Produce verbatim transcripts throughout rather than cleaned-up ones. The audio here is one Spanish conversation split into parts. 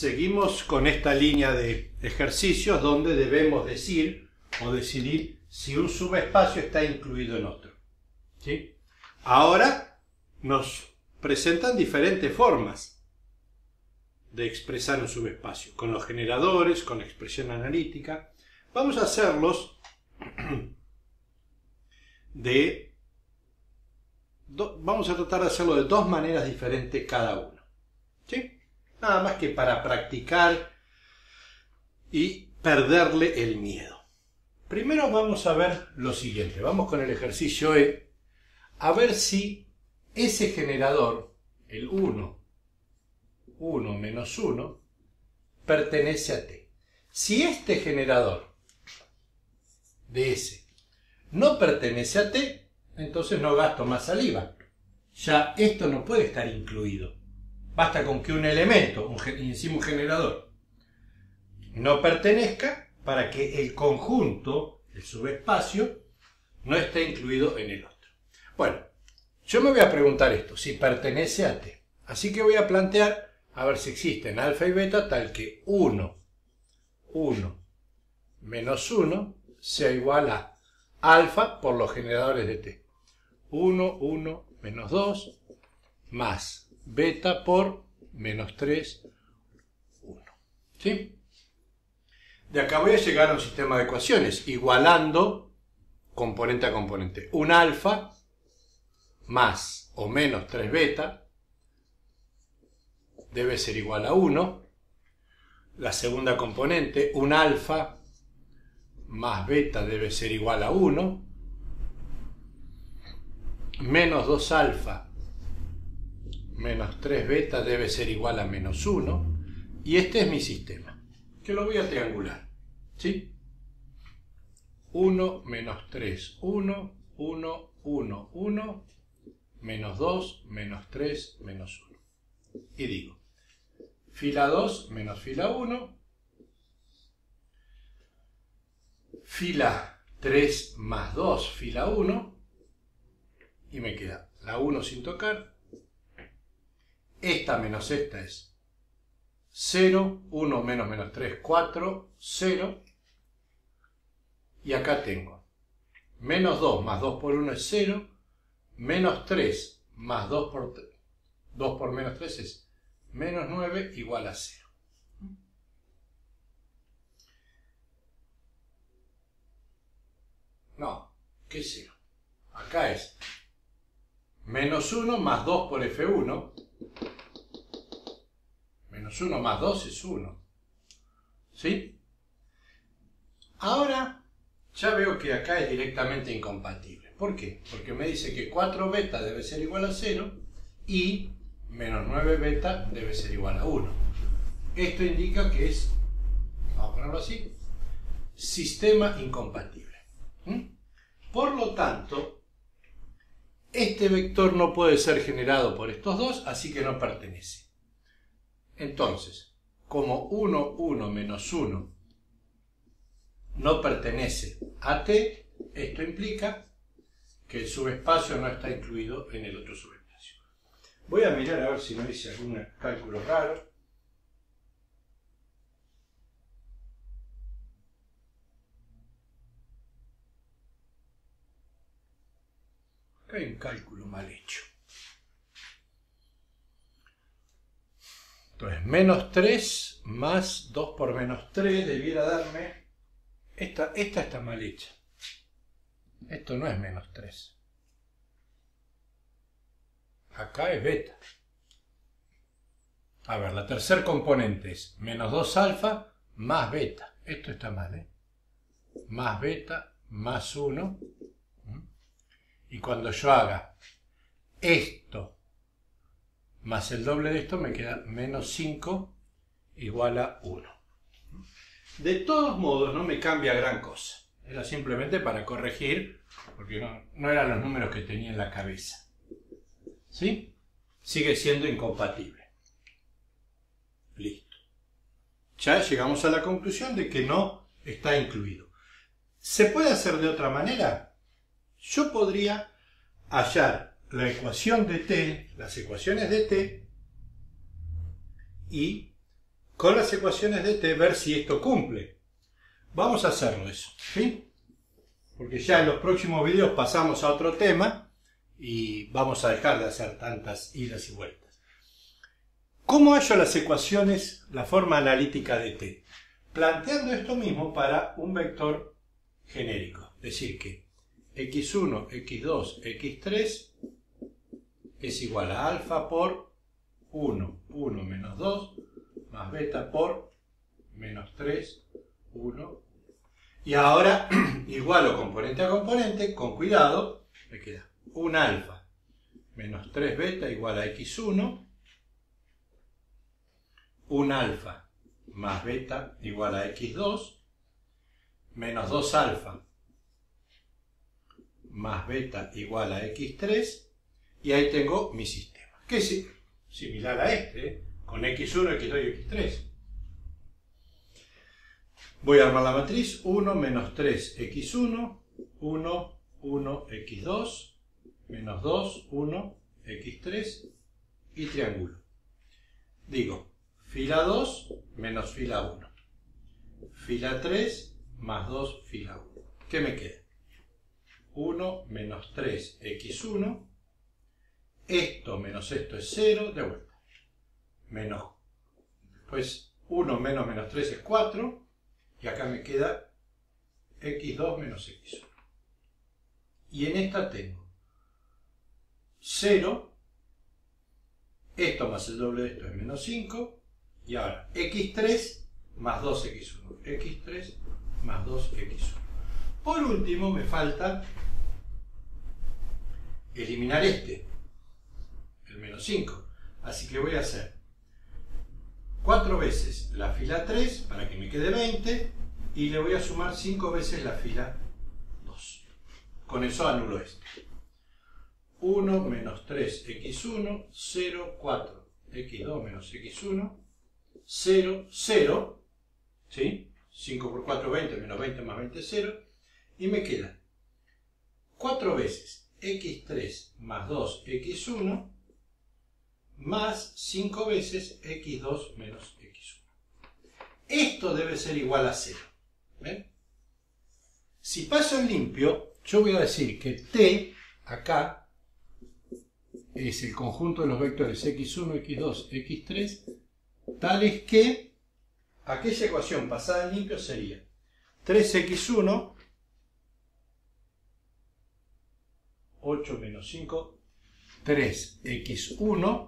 Seguimos con esta línea de ejercicios donde debemos decir o decidir si un subespacio está incluido en otro. ¿Sí? Ahora nos presentan diferentes formas de expresar un subespacio, con los generadores, con la expresión analítica. Vamos a hacerlos de... Do, vamos a tratar de hacerlo de dos maneras diferentes cada uno. ¿Sí? Nada más que para practicar y perderle el miedo. Primero vamos a ver lo siguiente. Vamos con el ejercicio E. A ver si ese generador, el uno, uno menos uno, pertenece a T. Si este generador de S no pertenece a T, entonces no gasto más saliva. Ya esto no puede estar incluido. Basta con que un elemento, un, y encima un generador, no pertenezca para que el conjunto, el subespacio, no esté incluido en el otro. Bueno, yo me voy a preguntar esto, si pertenece a T. Así que voy a plantear, a ver si existen alfa y beta, tal que uno, uno menos uno sea igual a alfa por los generadores de T. uno, uno menos dos más beta por menos tres, uno. ¿Sí? De acá voy a llegar a un sistema de ecuaciones, igualando componente a componente. Un alfa más o menos tres beta debe ser igual a uno. La segunda componente, un alfa más beta debe ser igual a uno. Menos dos alfa menos tres beta debe ser igual a menos uno. Y este es mi sistema, que lo voy a triangular. ¿Sí? uno menos tres, uno, uno, uno, uno, menos dos, menos tres, menos uno. Y digo, fila dos menos fila uno, fila tres más dos, fila uno, y me queda la uno sin tocar. Esta menos esta es cero, uno menos menos tres, cuatro, cero. Y acá tengo menos dos más dos por uno es cero, menos tres más dos por, dos por menos tres es menos nueve igual a cero. No, ¿qué es cero? Acá es menos uno más dos por F uno. Menos uno más dos es uno. ¿Sí? Ahora ya veo que acá es directamente incompatible. ¿Por qué? Porque me dice que cuatro beta debe ser igual a cero y menos nueve beta debe ser igual a uno. Esto indica que es, vamos a ponerlo así, sistema incompatible. ¿Mm? Por lo tanto, este vector no puede ser generado por estos dos, así que no pertenece. Entonces, como uno, uno menos uno no pertenece a T, esto implica que el subespacio no está incluido en el otro subespacio. Voy a mirar a ver si no hice algún cálculo raro. Acá hay un cálculo mal hecho. Entonces, menos tres más dos por menos tres debiera darme... Esta, esta está mal hecha. Esto no es menos tres. Acá es beta. A ver, la tercer componente es menos dos alfa más beta. Esto está mal, ¿eh? Más beta más uno. Y cuando yo haga esto más el doble de esto, me queda menos cinco igual a uno. De todos modos, no me cambia gran cosa. Era simplemente para corregir, porque no, no eran los números que tenía en la cabeza. ¿Sí? Sigue siendo incompatible. Listo. Ya llegamos a la conclusión de que no está incluido. ¿Se puede hacer de otra manera? Yo podría hallar la ecuación de T, las ecuaciones de T, y con las ecuaciones de t ver si esto cumple. Vamos a hacerlo eso, ¿sí? Porque ya en los próximos videos pasamos a otro tema y vamos a dejar de hacer tantas idas y vueltas. ¿Cómo hallo las ecuaciones, la forma analítica de t? Planteando esto mismo para un vector genérico. Es decir que equis uno, equis dos, equis tres es igual a alfa por uno, uno menos dos, más beta por menos tres, uno. Y ahora igualo componente a componente, con cuidado, me queda un alfa menos tres beta igual a equis uno, un alfa más beta igual a equis dos, menos dos alfa más beta igual a equis tres, y ahí tengo mi sistema, que es similar a este, ¿eh? Con equis uno, equis dos y equis tres. Voy a armar la matriz uno menos tres equis uno, uno, uno, equis dos, menos dos, uno, equis tres y triángulo. Digo, fila dos menos fila uno. Fila tres más dos, fila uno. ¿Qué me queda? uno menos tres equis uno. Esto menos esto es cero, de vuelta. Menos, después uno menos menos tres es cuatro. Y acá me queda equis dos menos equis uno. Y en esta tengo cero. Esto más el doble de esto es menos cinco. Y ahora equis tres más dos equis uno. equis tres más dos equis uno. Por último me falta eliminar este, el menos cinco. Así que voy a hacer cuatro veces la fila tres para que me quede veinte y le voy a sumar cinco veces la fila dos. Con eso anulo esto. uno menos tres equis uno, cero, cuatro, equis dos menos equis uno, cero, cero, ¿sí? cinco por cuatro, veinte, menos veinte más veinte, cero. Y me queda cuatro veces equis tres más dos equis uno más cinco veces equis dos menos equis uno. Esto debe ser igual a cero. ¿Ven? Si paso en limpio, yo voy a decir que t acá es el conjunto de los vectores equis uno, equis dos, equis tres, tales que aquella ecuación pasada en limpio sería tres equis uno, ocho menos cinco, tres equis uno,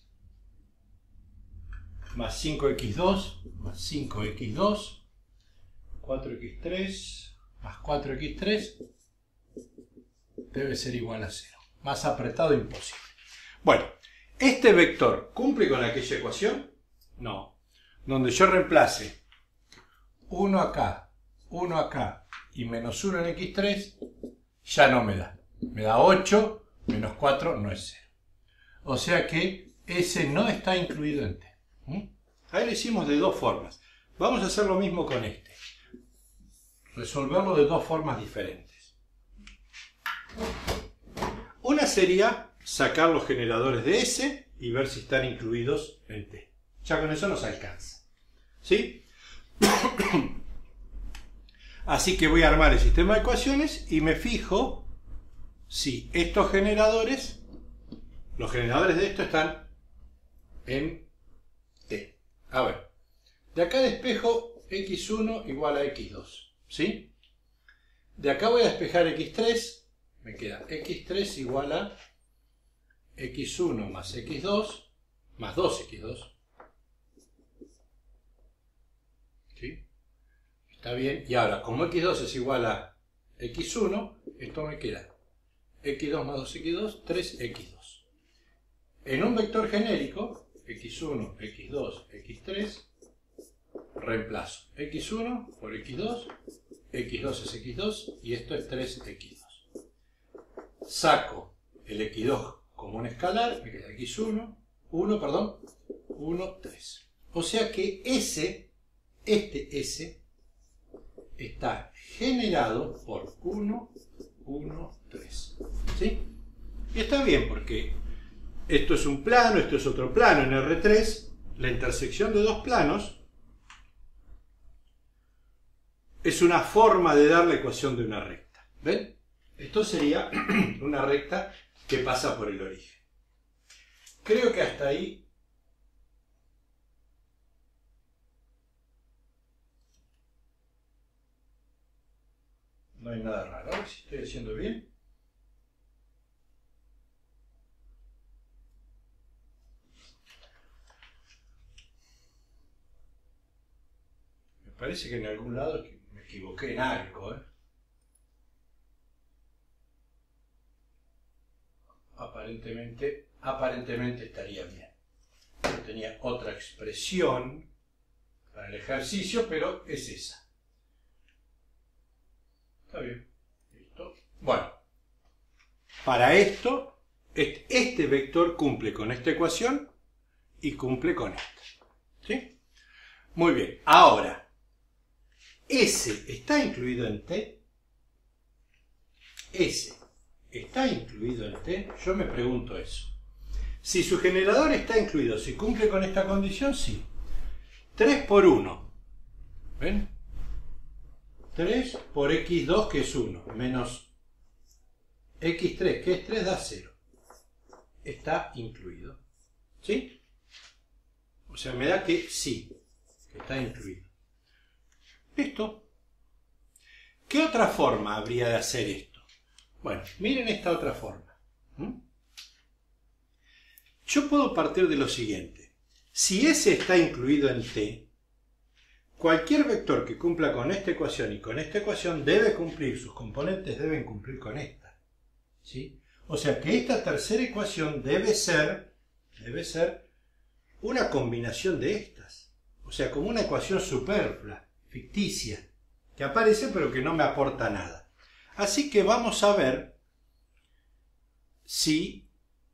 más cinco equis dos, más cinco equis dos, cuatro equis tres, más cuatro equis tres, debe ser igual a cero. Más apretado imposible. Bueno, ¿este vector cumple con aquella ecuación? No. Donde yo reemplace uno acá, uno acá y menos uno en equis tres, ya no me da. Me da ocho, menos cuatro no es cero. O sea que ese no está incluido en T. ¿Mm? Ahí lo hicimos de dos formas. Vamos a hacer lo mismo con este. Resolverlo de dos formas diferentes. Una sería sacar los generadores de S y ver si están incluidos en T. Ya con eso nos alcanza. ¿Sí? Así que voy a armar el sistema de ecuaciones y me fijo si estos generadores, los generadores de esto están en T. A ver, de acá despejo equis uno igual a equis dos. ¿Sí? De acá voy a despejar equis tres, me queda equis tres igual a equis uno más equis dos, más dos equis dos. ¿Sí? Está bien. Y ahora, como equis dos es igual a equis uno, esto me queda equis dos más dos equis dos, tres equis dos. En un vector genérico, equis uno, equis dos, equis tres, reemplazo equis uno por equis dos, equis dos es equis dos y esto es tres equis dos. Saco el equis dos como un escalar, me queda equis uno, uno, perdón, uno, tres. O sea que S, este S, está generado por uno, uno, tres. ¿Sí? Y está bien porque esto es un plano, esto es otro plano. En erre tres, la intersección de dos planos es una forma de dar la ecuación de una recta. ¿Ven? Esto sería una recta que pasa por el origen. Creo que hasta ahí no hay nada raro. A ver si estoy haciendo bien. Me parece que en algún lado me equivoqué en algo, ¿eh? Aparentemente, aparentemente estaría bien. Yo tenía otra expresión para el ejercicio, pero es esa. Está bien. Listo. Bueno. Para esto, este vector cumple con esta ecuación y cumple con esta. ¿Sí? Muy bien. Ahora, S está incluido en T. S está incluido en T. Yo me pregunto eso. Si su generador está incluido, si cumple con esta condición, sí. tres por uno. ¿Ven? tres por equis dos, que es uno, menos equis tres, que es tres, da cero. Está incluido. ¿Sí? O sea, me da que sí, que está incluido. Listo. ¿Qué otra forma habría de hacer esto? Bueno, miren esta otra forma. ¿Mm? Yo puedo partir de lo siguiente. Si S está incluido en T, cualquier vector que cumpla con esta ecuación y con esta ecuación debe cumplir, sus componentes deben cumplir con esta. ¿Sí? O sea que esta tercera ecuación debe ser, debe ser una combinación de estas. O sea, como una ecuación superflua, ficticia, que aparece pero que no me aporta nada. Así que vamos a ver si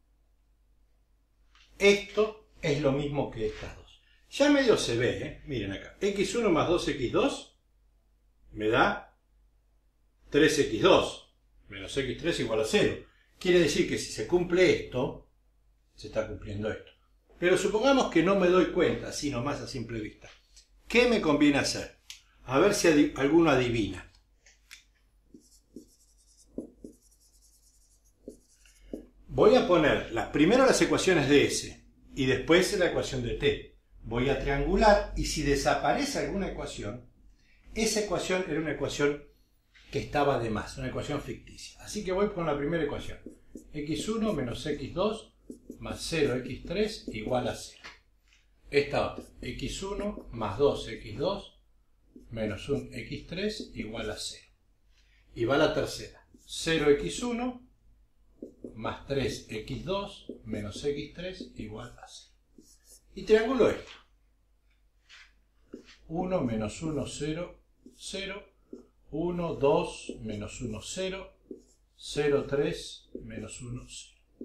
esto es lo mismo que estas dos. Ya medio se ve, ¿eh? Miren acá. equis uno más dos equis dos me da tres equis dos menos equis tres igual a cero. Quiere decir que si se cumple esto, se está cumpliendo esto. Pero supongamos que no me doy cuenta, así nomás a simple vista. ¿Qué me conviene hacer? A ver si adi- alguno adivina. Voy a poner las, primero las ecuaciones de S y después la ecuación de T. Voy a triangular y si desaparece alguna ecuación, esa ecuación era una ecuación que estaba de más, una ecuación ficticia. Así que voy con la primera ecuación. equis uno menos equis dos más cero equis tres igual a cero. Esta otra. equis uno más dos equis dos menos un equis tres igual a cero. Y va la tercera. cero equis uno más tres equis dos menos equis tres igual a cero. Y triángulo esto. uno menos uno, cero, cero. uno, dos, menos uno, cero. cero, tres, menos uno, cero.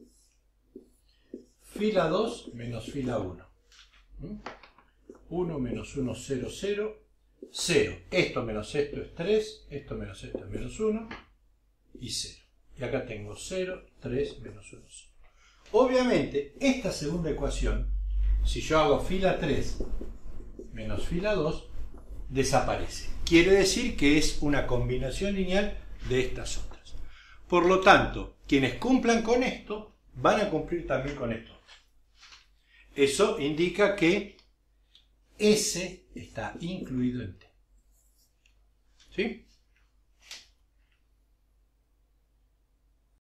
Fila dos menos fila uno. uno menos uno, cero, cero. cero. Esto menos esto es tres. Esto menos esto es menos uno. Y cero. Y acá tengo cero, tres, menos uno, cero. Obviamente, esta segunda ecuación, si yo hago fila tres menos fila dos, desaparece. Quiere decir que es una combinación lineal de estas otras. Por lo tanto, quienes cumplan con esto, van a cumplir también con esto. Eso indica que S está incluido en T. ¿Sí?